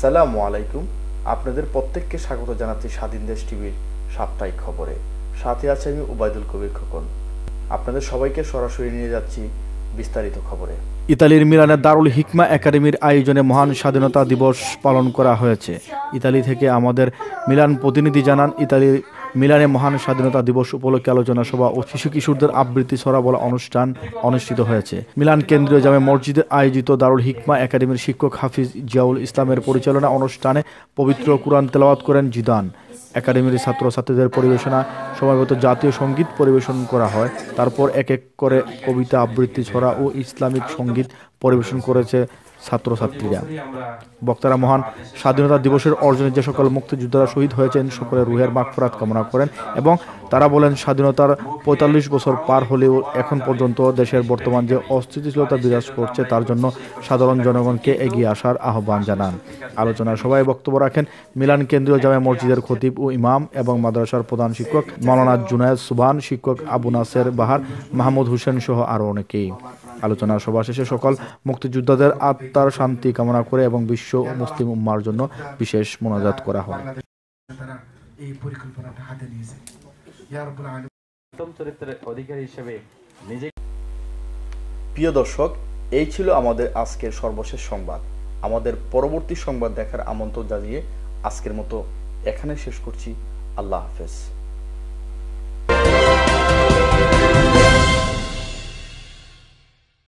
আসসালামু আলাইকুম। আপনাদের প্রত্যেককে স্বাগত জানাচ্ছি স্বাধীন দেশ টিভির সাপ্তাহিক খবরে। সাথে আছে আমি উবাইদুল কবির খোকন। আপনাদের সবাইকে সরাসরি নিয়ে যাচ্ছি বিস্তারিত খবরে। ইতালির মিলানের দারুল হিকমা একাডেমির আয়োজনে মহান স্বাধীনতা দিবস পালন করা হয়েছে। ইতালি থেকে আমাদের মিলান প্রতিনিধি জানান, ইতালির মিলানে মহান স্বাধীনতা দিবস উপলক্ষে আলোচনা সভা ও শিশু কিশোরদের আবৃত্তি ছড়া বলা অনুষ্ঠান অনুষ্ঠিত হয়েছে। মিলান কেন্দ্রীয় জামে মসজিদে আয়োজিত দারুল হিকমা একাডেমির শিক্ষক হাফিজ জিয়াউল ইসলামের পরিচালনা অনুষ্ঠানে পবিত্র কুরআন তেলাওয়াত করেন জিদান। একাডেমির ছাত্রছাত্রীদের পরিবেশনা সময়মতো জাতীয় সঙ্গীত পরিবেশন করা হয়। তারপর এক এক করে কবিতা, আবৃত্তি, ছড়া ও ইসলামিক সঙ্গীত পরিবেশন করেছে ছাত্রছাত্রীরা। বক্তারা মহান স্বাধীনতা দিবসের অর্জনে যে সকল মুক্তিযোদ্ধারা শহীদ হয়েছেন সকলের রুহের মাগফিরাত কামনা করেন এবং তারা বলেন, স্বাধীনতার ৪৫ বছর পার হলেও এখন পর্যন্ত দেশের বর্তমান যে অস্থিতিশীলতা বিরাজ করছে তার জন্য সাধারণ জনগণকে এগিয়ে আসার আহ্বান জানান। আলোচনার সভায় বক্তব্য রাখেন মিলান কেন্দ্রীয় জামে মসজিদের খতিব ও ইমাম এবং মাদ্রাসার প্রধান শিক্ষক মাওলানা জুনায়েদ সুবহান, শিক্ষক আবু নাসের বাহার, মাহমুদ হোসেন সহ আরও অনেকেই। আলোচনা সভা শেষে সকল মুক্তিযোদ্ধাদের আত্মার শান্তি কামনা করে এবং বিশ্ব মুসলিম উম্মার জন্য বিশেষ মোনাজাত করা হয়। প্রিয় দর্শক, এই ছিল আমাদের আজকের সর্বশেষ সংবাদ। আমাদের পরবর্তী সংবাদ দেখার আমন্ত্রণ জানিয়ে আজকের মতো এখানে শেষ করছি। আল্লাহ হাফেজ।